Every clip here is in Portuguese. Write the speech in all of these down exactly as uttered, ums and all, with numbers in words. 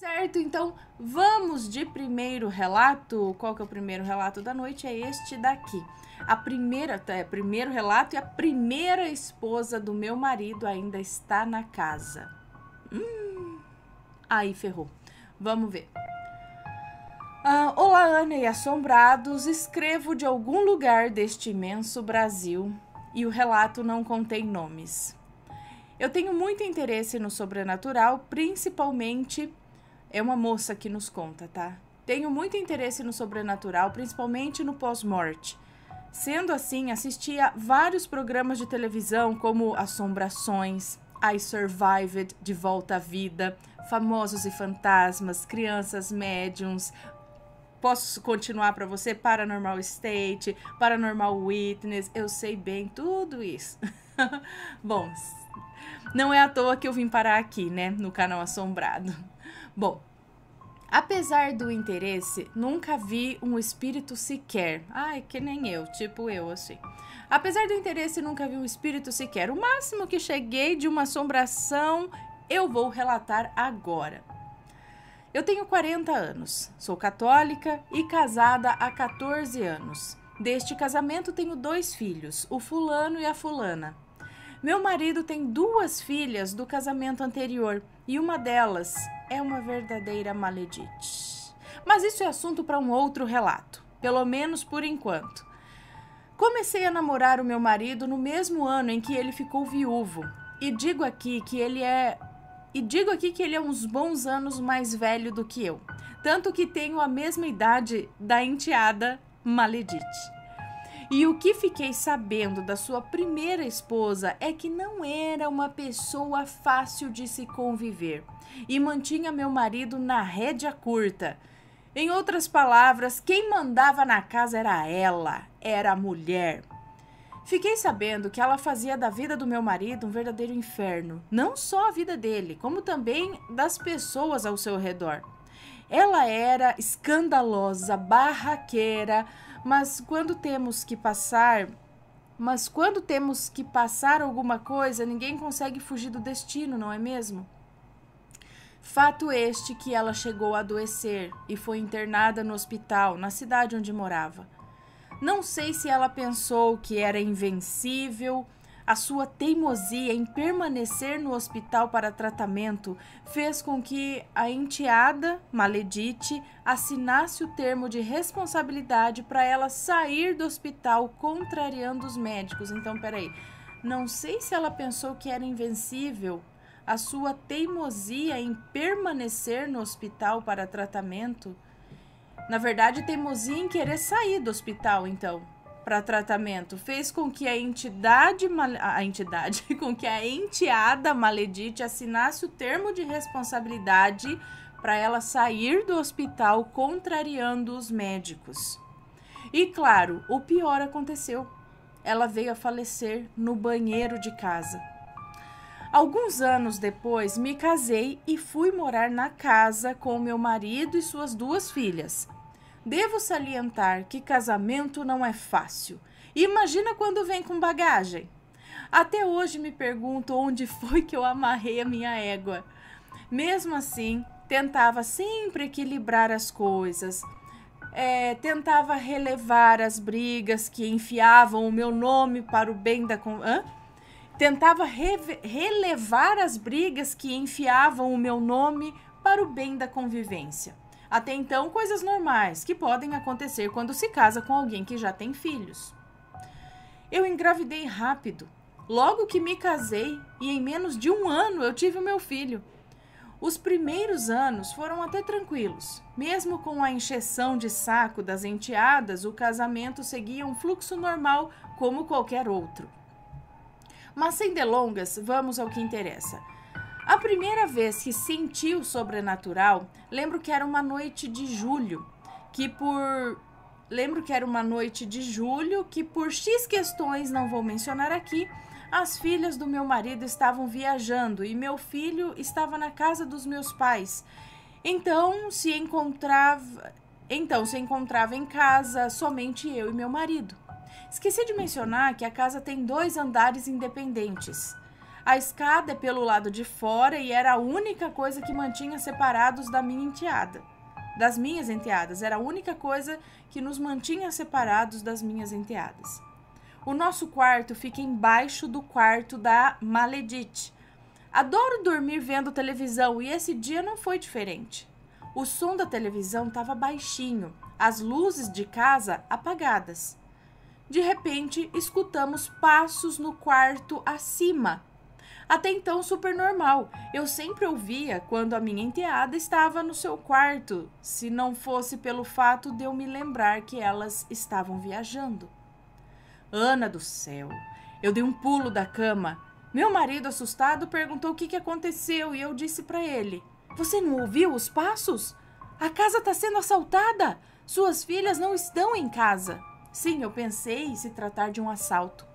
Certo, então vamos de primeiro relato. Qual que é o primeiro relato da noite? É este daqui. A primeira, é, primeiro relato e a primeira esposa do meu marido ainda está na casa. Hum, aí ferrou. Vamos ver. Ah, olá, Ana e assombrados. Escrevo de algum lugar deste imenso Brasil e o relato não contém nomes. Eu tenho muito interesse no sobrenatural, principalmente... É uma moça que nos conta, tá? Tenho muito interesse no sobrenatural, principalmente no pós-morte. Sendo assim, assistia vários programas de televisão como Assombrações, I Survived, De Volta à Vida, Famosos e Fantasmas, Crianças Médiums. Posso continuar para você? Paranormal State, Paranormal Witness, eu sei bem tudo isso. Bom, não é à toa que eu vim parar aqui, né, no canal Assombrado. Bom, apesar do interesse, nunca vi um espírito sequer. Ai, que nem eu, tipo eu, assim. Apesar do interesse, nunca vi um espírito sequer. O máximo que cheguei de uma assombração, eu vou relatar agora. Eu tenho quarenta anos, sou católica e casada há quatorze anos. Deste casamento tenho dois filhos, o fulano e a fulana. Meu marido tem duas filhas do casamento anterior e uma delas é uma verdadeira maledite. Mas isso é assunto para um outro relato, pelo menos por enquanto. Comecei a namorar o meu marido no mesmo ano em que ele ficou viúvo e digo aqui que ele é e digo aqui que ele é uns bons anos mais velho do que eu, tanto que tenho a mesma idade da enteada maledite. E o que fiquei sabendo da sua primeira esposa é que não era uma pessoa fácil de se conviver e mantinha meu marido na rédea curta. Em outras palavras, quem mandava na casa era ela, era a mulher. Fiquei sabendo que ela fazia da vida do meu marido um verdadeiro inferno, não só a vida dele, como também das pessoas ao seu redor. Ela era escandalosa, barraqueira, mas quando temos que passar, mas quando temos que passar alguma coisa, ninguém consegue fugir do destino, não é mesmo? Fato este que ela chegou a adoecer e foi internada no hospital, na cidade onde morava. Não sei se ela pensou que era invencível. A sua teimosia em permanecer no hospital para tratamento fez com que a enteada maledite assinasse o termo de responsabilidade para ela sair do hospital, contrariando os médicos. Então, peraí, não sei se ela pensou que era invencível. A sua teimosia em permanecer no hospital para tratamento, na verdade, teimosia em querer sair do hospital, então, para tratamento, fez com que a entidade, a entidade, com que a enteada maledite assinasse o termo de responsabilidade para ela sair do hospital, contrariando os médicos. E claro, o pior aconteceu. Ela veio a falecer no banheiro de casa. Alguns anos depois, me casei e fui morar na casa com meu marido e suas duas filhas. Devo salientar que casamento não é fácil. Imagina quando vem com bagagem. Até hoje me pergunto onde foi que eu amarrei a minha égua. Mesmo assim, tentava sempre equilibrar as coisas. É, tentava relevar as brigas que enfiavam o meu nome para o bem da... Hã? Tentava re relevar as brigas que enfiavam o meu nome para o bem da convivência. Até então, coisas normais que podem acontecer quando se casa com alguém que já tem filhos. Eu engravidei rápido, logo que me casei, e em menos de um ano eu tive o meu filho. Os primeiros anos foram até tranquilos. Mesmo com a encheção de saco das enteadas, o casamento seguia um fluxo normal como qualquer outro. Mas sem delongas, vamos ao que interessa. A primeira vez que senti o sobrenatural, lembro que era uma noite de julho, que por... Lembro que era uma noite de julho que por X questões, não vou mencionar aqui, as filhas do meu marido estavam viajando e meu filho estava na casa dos meus pais. Então se encontrava, então se encontrava em casa somente eu e meu marido. Esqueci de mencionar que a casa tem dois andares independentes. A escada é pelo lado de fora e era a única coisa que mantinha separados da minha enteada. Das minhas enteadas. Era a única coisa que nos mantinha separados das minhas enteadas. O nosso quarto fica embaixo do quarto da Maledite. Adoro dormir vendo televisão e esse dia não foi diferente. O som da televisão estava baixinho, as luzes de casa apagadas. De repente, escutamos passos no quarto acima. Até então, super normal. Eu sempre ouvia quando a minha enteada estava no seu quarto, se não fosse pelo fato de eu me lembrar que elas estavam viajando. Ana do céu! Eu dei um pulo da cama. Meu marido, assustado, perguntou o que, que aconteceu e eu disse para ele: "Você não ouviu os passos? A casa está sendo assaltada! Suas filhas não estão em casa." Sim, eu pensei em se tratar de um assalto.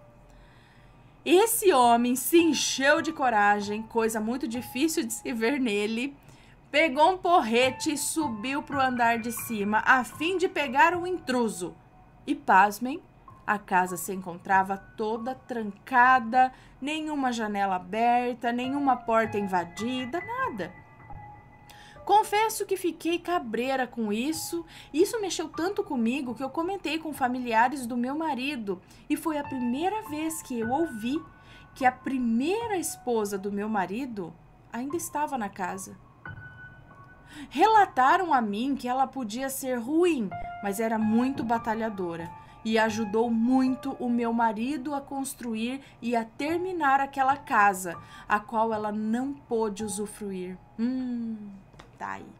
Esse homem se encheu de coragem, coisa muito difícil de se ver nele, pegou um porrete e subiu para o andar de cima a fim de pegar o intruso. E pasmem, a casa se encontrava toda trancada, nenhuma janela aberta, nenhuma porta invadida, nada. Confesso que fiquei cabreira com isso. Isso mexeu tanto comigo que eu comentei com familiares do meu marido. E foi a primeira vez que eu ouvi que a primeira esposa do meu marido ainda estava na casa. Relataram a mim que ela podia ser ruim, mas era muito batalhadora. E ajudou muito o meu marido a construir e a terminar aquela casa, a qual ela não pôde usufruir. Hum... Tá aí.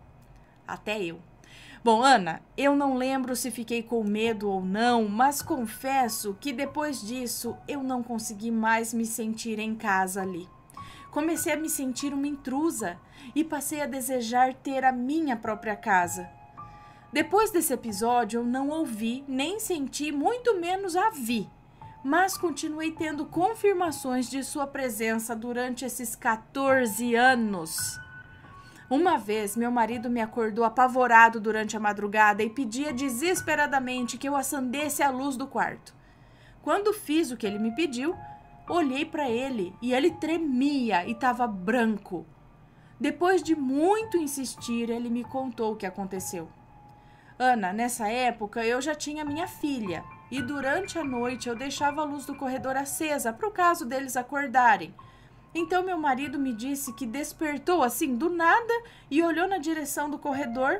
Até eu. Bom, Ana, eu não lembro se fiquei com medo ou não, mas confesso que depois disso eu não consegui mais me sentir em casa ali. Comecei a me sentir uma intrusa e passei a desejar ter a minha própria casa. Depois desse episódio eu não ouvi, nem senti, muito menos a vi, mas continuei tendo confirmações de sua presença durante esses quatorze anos. Uma vez, meu marido me acordou apavorado durante a madrugada e pedia desesperadamente que eu acendesse a luz do quarto. Quando fiz o que ele me pediu, olhei para ele e ele tremia e estava branco. Depois de muito insistir, ele me contou o que aconteceu. Ana, nessa época eu já tinha minha filha e durante a noite eu deixava a luz do corredor acesa para o caso deles acordarem. Então meu marido me disse que despertou assim do nada e olhou na direção do corredor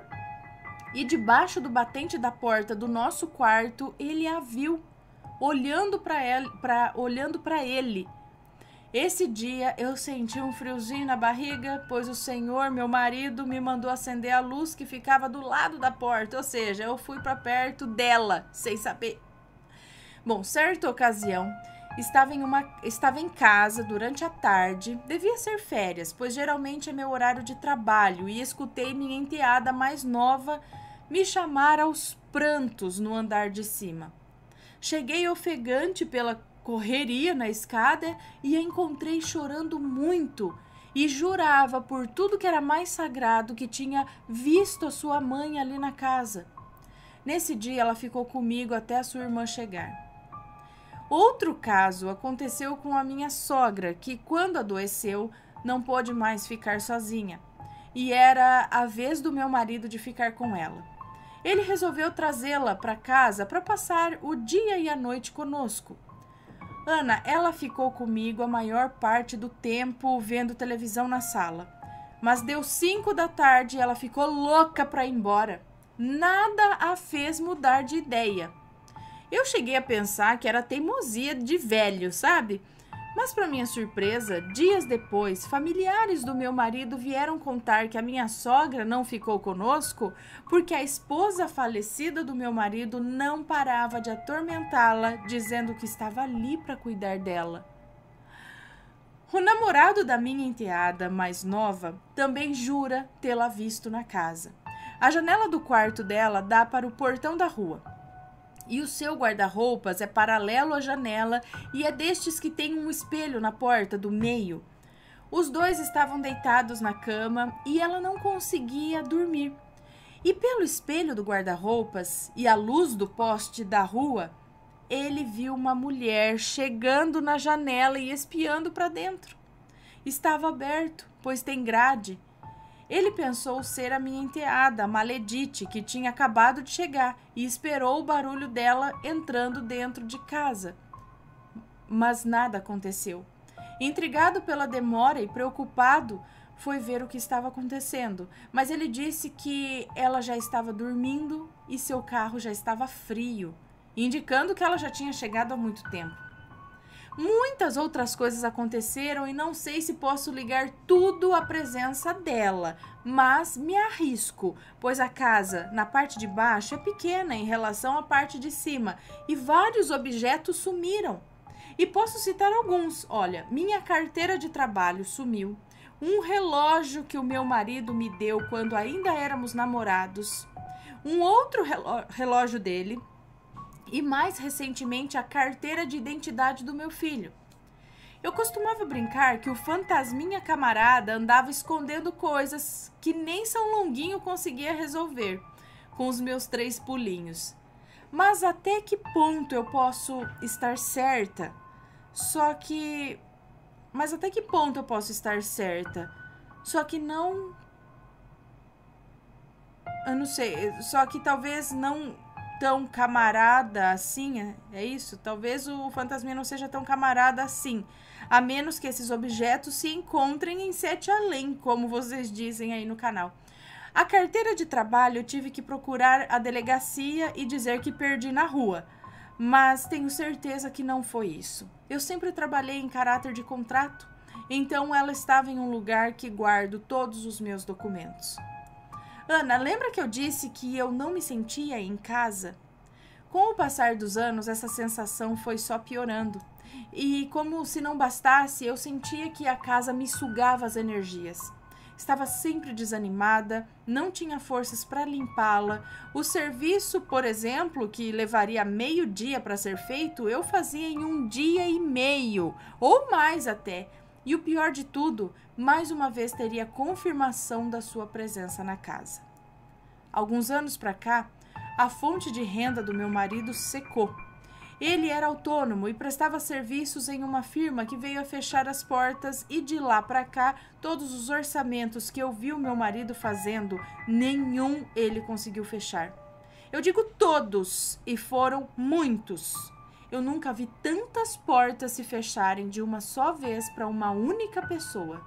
e debaixo do batente da porta do nosso quarto ele a viu olhando para ele, para olhando para ele. Esse dia eu senti um friozinho na barriga, pois o Senhor, meu marido, me mandou acender a luz que ficava do lado da porta, ou seja, eu fui para perto dela, sem saber. Bom, certa ocasião, Estava em, uma, estava em casa durante a tarde, devia ser férias, pois geralmente é meu horário de trabalho, e escutei minha enteada mais nova me chamar aos prantos no andar de cima. Cheguei ofegante pela correria na escada e a encontrei chorando muito e jurava por tudo que era mais sagrado que tinha visto a sua mãe ali na casa. Nesse dia ela ficou comigo até a sua irmã chegar. Outro caso aconteceu com a minha sogra, que quando adoeceu não pôde mais ficar sozinha, e era a vez do meu marido de ficar com ela. Ele resolveu trazê-la para casa para passar o dia e a noite conosco. Ana, ela ficou comigo a maior parte do tempo vendo televisão na sala, mas deu cinco da tarde e ela ficou louca para ir embora. Nada a fez mudar de ideia. Eu cheguei a pensar que era teimosia de velho, sabe? Mas, para minha surpresa, dias depois, familiares do meu marido vieram contar que a minha sogra não ficou conosco porque a esposa falecida do meu marido não parava de atormentá-la, dizendo que estava ali para cuidar dela. O namorado da minha enteada mais nova também jura tê-la visto na casa. A janela do quarto dela dá para o portão da rua. E o seu guarda-roupas é paralelo à janela e é destes que tem um espelho na porta do meio. Os dois estavam deitados na cama e ela não conseguia dormir. E pelo espelho do guarda-roupas e a luz do poste da rua, ele viu uma mulher chegando na janela e espiando para dentro. Estava aberto, pois tem grade. Ele pensou ser a minha enteada, a Maledite, que tinha acabado de chegar, e esperou o barulho dela entrando dentro de casa. Mas nada aconteceu. Intrigado pela demora e preocupado, foi ver o que estava acontecendo, mas ele disse que ela já estava dormindo e seu carro já estava frio, indicando que ela já tinha chegado há muito tempo. Muitas outras coisas aconteceram e não sei se posso ligar tudo à presença dela, mas me arrisco, pois a casa na parte de baixo é pequena em relação à parte de cima e vários objetos sumiram. E posso citar alguns. Olha, minha carteira de trabalho sumiu, um relógio que o meu marido me deu quando ainda éramos namorados, um outro relógio dele e, mais recentemente, a carteira de identidade do meu filho. Eu costumava brincar que o fantasminha camarada andava escondendo coisas que nem São Longuinho conseguia resolver com os meus três pulinhos. Mas até que ponto eu posso estar certa? Só que... Mas até que ponto eu posso estar certa? Só que não... Eu não sei, só que talvez não tão camarada assim, é isso? Talvez o fantasminha não seja tão camarada assim, a menos que esses objetos se encontrem em Sete Além, como vocês dizem aí no canal. A carteira de trabalho eu tive que procurar a delegacia e dizer que perdi na rua, mas tenho certeza que não foi isso. Eu sempre trabalhei em caráter de contrato, então ela estava em um lugar que guardo todos os meus documentos. Ana, lembra que eu disse que eu não me sentia em casa? Com o passar dos anos, essa sensação foi só piorando. E como se não bastasse, eu sentia que a casa me sugava as energias. Estava sempre desanimada, não tinha forças para limpá-la. O serviço, por exemplo, que levaria meio dia para ser feito, eu fazia em um dia e meio, ou mais até. E o pior de tudo, mais uma vez teria confirmação da sua presença na casa. Alguns anos para cá, a fonte de renda do meu marido secou. Ele era autônomo e prestava serviços em uma firma que veio a fechar as portas e de lá para cá, todos os orçamentos que eu vi o meu marido fazendo, nenhum ele conseguiu fechar. Eu digo todos, e foram muitos. Eu nunca vi tantas portas se fecharem de uma só vez para uma única pessoa.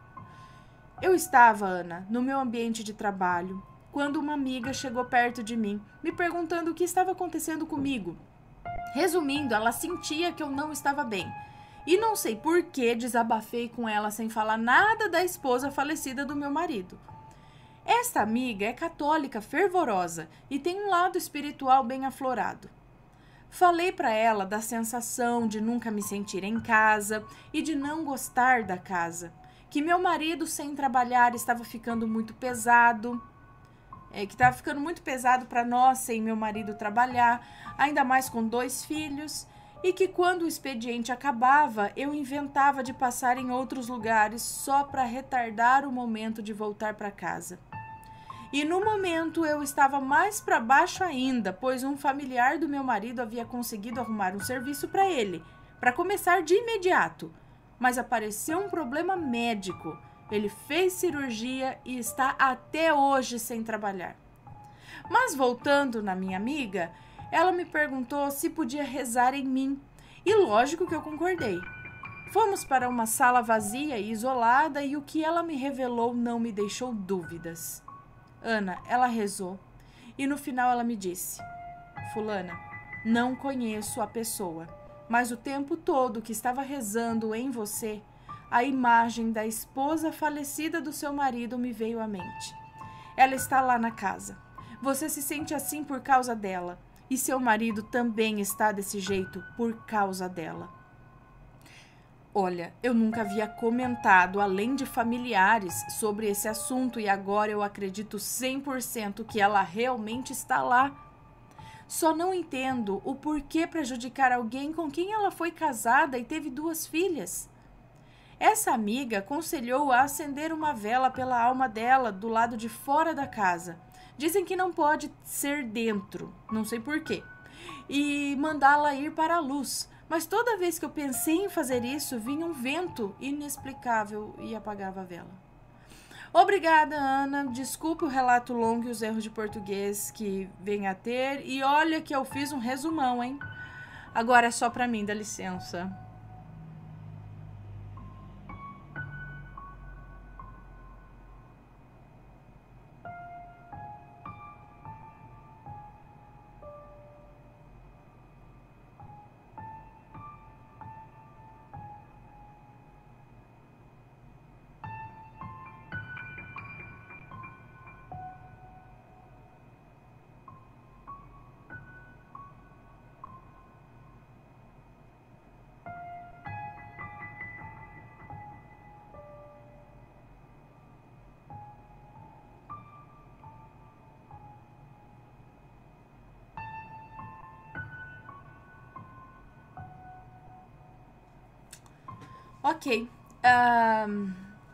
Eu estava, Ana, no meu ambiente de trabalho, quando uma amiga chegou perto de mim, me perguntando o que estava acontecendo comigo. Resumindo, ela sentia que eu não estava bem. E não sei por que desabafei com ela sem falar nada da esposa falecida do meu marido. Esta amiga é católica fervorosa e tem um lado espiritual bem aflorado. Falei para ela da sensação de nunca me sentir em casa e de não gostar da casa, que meu marido sem trabalhar estava ficando muito pesado, é, que estava ficando muito pesado para nós sem meu marido trabalhar, ainda mais com dois filhos, e que quando o expediente acabava, eu inventava de passar em outros lugares só para retardar o momento de voltar para casa. E no momento eu estava mais para baixo ainda, pois um familiar do meu marido havia conseguido arrumar um serviço para ele, para começar de imediato. Mas apareceu um problema médico. Ele fez cirurgia e está até hoje sem trabalhar. Mas voltando na minha amiga, ela me perguntou se podia rezar em mim. E lógico que eu concordei. Fomos para uma sala vazia e isolada e o que ela me revelou não me deixou dúvidas. Ana, ela rezou e no final ela me disse: Fulana, não conheço a pessoa, mas o tempo todo que estava rezando em você, a imagem da esposa falecida do seu marido me veio à mente. Ela está lá na casa. Você se sente assim por causa dela. E seu marido também está desse jeito por causa dela. Olha, eu nunca havia comentado, além de familiares, sobre esse assunto e agora eu acredito cem por cento que ela realmente está lá. Só não entendo o porquê prejudicar alguém com quem ela foi casada e teve duas filhas. Essa amiga aconselhou a acender uma vela pela alma dela do lado de fora da casa. Dizem que não pode ser dentro, não sei porquê. e mandá-la ir para a luz. Mas toda vez que eu pensei em fazer isso, vinha um vento inexplicável e apagava a vela. Obrigada, Ana. Desculpe o relato longo e os erros de português que vem a ter. E olha que eu fiz um resumão, hein? Agora é só para mim, dá licença. Ok. Um...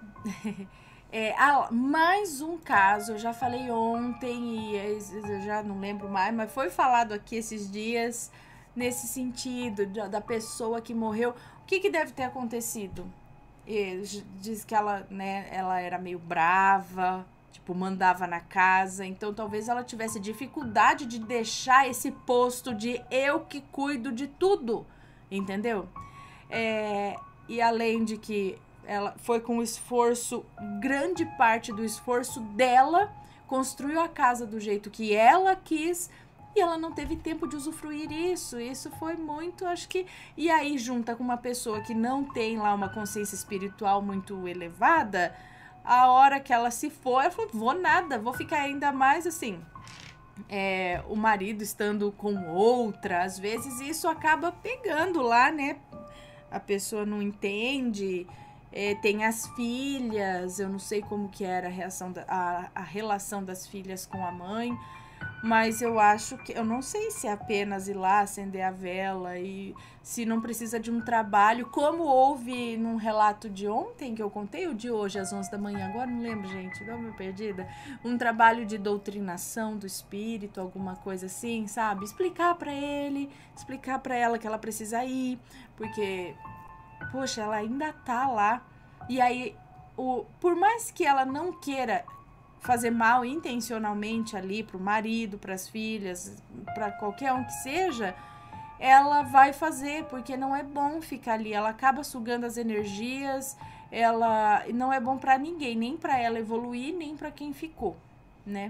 é, ah, mais um caso, eu já falei ontem e eu já não lembro mais, mas foi falado aqui esses dias nesse sentido da pessoa que morreu. O que, que deve ter acontecido? E diz que ela, né, ela era meio brava, tipo, mandava na casa, então talvez ela tivesse dificuldade de deixar esse posto de eu que cuido de tudo, entendeu? É... E além de que ela foi com esforço, grande parte do esforço dela, construiu a casa do jeito que ela quis e ela não teve tempo de usufruir isso. Isso foi muito, acho que... E aí, junta com uma pessoa que não tem lá uma consciência espiritual muito elevada, a hora que ela se for, ela falou, vou nada, vou ficar ainda mais assim... É, o marido estando com outra, às vezes isso acaba pegando lá, né? A pessoa não entende, é, tem as filhas, eu não sei como que era a, reação da, a, a relação das filhas com a mãe, mas eu acho que, eu não sei se é apenas ir lá acender a vela e se não precisa de um trabalho, como houve num relato de ontem que eu contei, ou de hoje às onze da manhã, agora não lembro, gente, dá uma perdida, um trabalho de doutrinação do espírito, alguma coisa assim, sabe? Explicar pra ele, explicar pra ela que ela precisa ir, porque, poxa, ela ainda tá lá, e aí, o, por mais que ela não queira fazer mal intencionalmente ali pro marido, pras filhas, pra qualquer um que seja, ela vai fazer, porque não é bom ficar ali, ela acaba sugando as energias, ela não é bom pra ninguém, nem pra ela evoluir, nem pra quem ficou, né?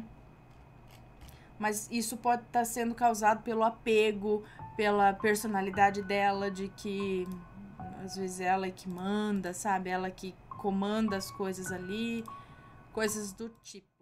Mas isso pode estar sendo causado pelo apego, pela personalidade dela, de que às vezes ela é que manda, sabe? Ela que comanda as coisas ali, coisas do tipo.